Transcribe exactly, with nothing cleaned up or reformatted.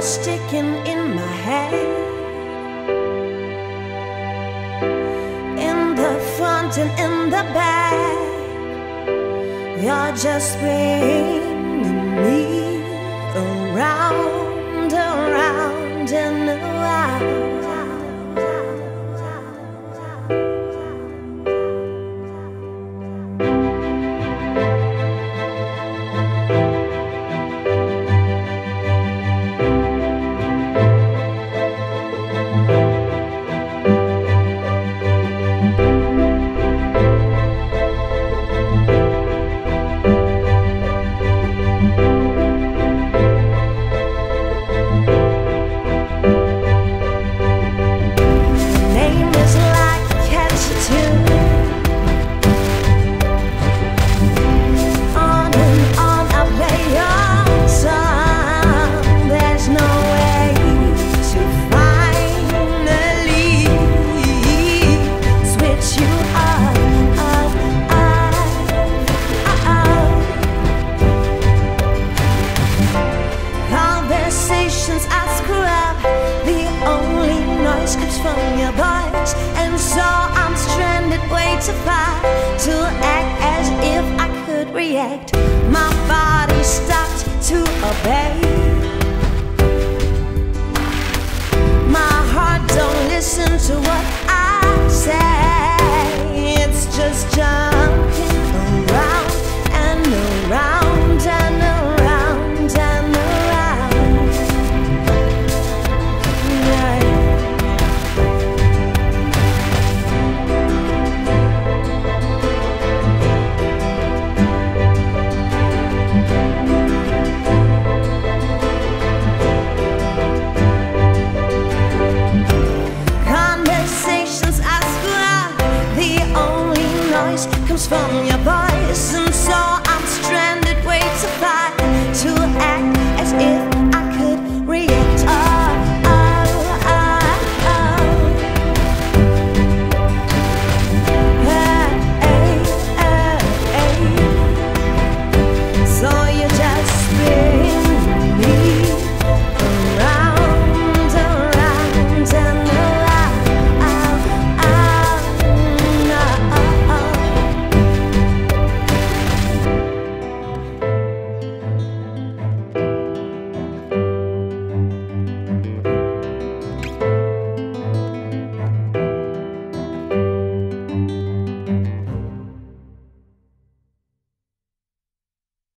sticking in my head, in the front and in the back. You're just bringing me around, around and around. From your voice, and so I'm stranded, way too far to act as if I could react. My body stopped to obey. My heart don't listen to